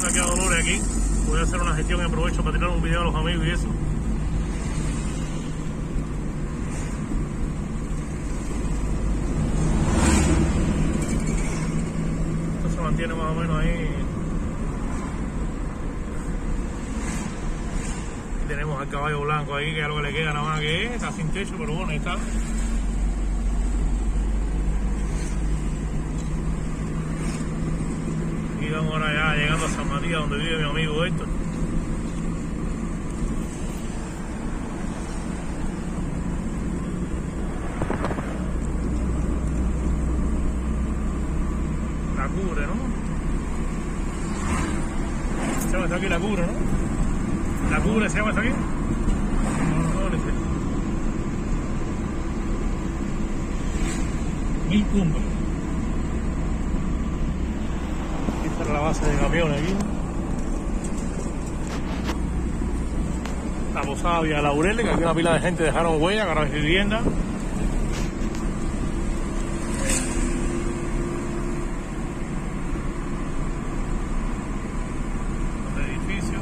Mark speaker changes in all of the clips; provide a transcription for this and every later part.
Speaker 1: llegando aquí a Dolores aquí. Voy a hacer una gestión y aprovecho para tirar un video a los amigos y eso. Esto se mantiene más o menos ahí. Y tenemos al caballo blanco ahí, que es lo que le queda nada más que es. Está sin techo, pero bueno, ahí está. Y vamos ahora ya llegando a San Matías, donde vive mi amigo Héctor. La Cubre, ¿no? Se llama aquí La Cubre, ¿no? La Cubre se llama aquí. No sé. 1000 cumbres. Esta es la base de camiones aquí. La posada Villa Laureles, que aquí una pila de gente dejaron huella, que ahora es vivienda. Los edificios.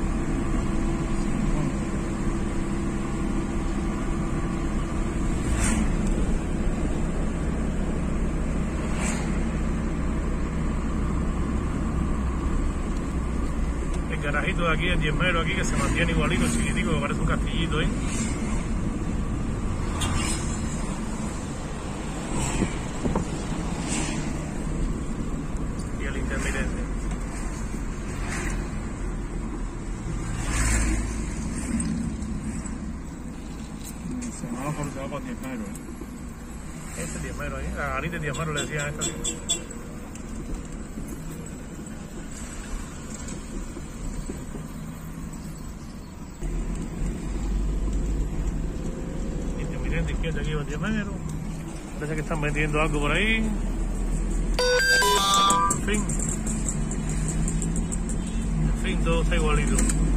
Speaker 1: El garajito de aquí, el 10 metros aquí, que se mantiene igualito, chiquitico, que parece un castillito ahí. Y el intermitente.
Speaker 2: El semáforo se va para 10 metros.
Speaker 1: Este 10 metros ahí, la garita de 10 metros le decían a esta. Intermitente izquierda aquí, 10 metros. Parece que están vendiendo algo por ahí. En fin, todo está igualito.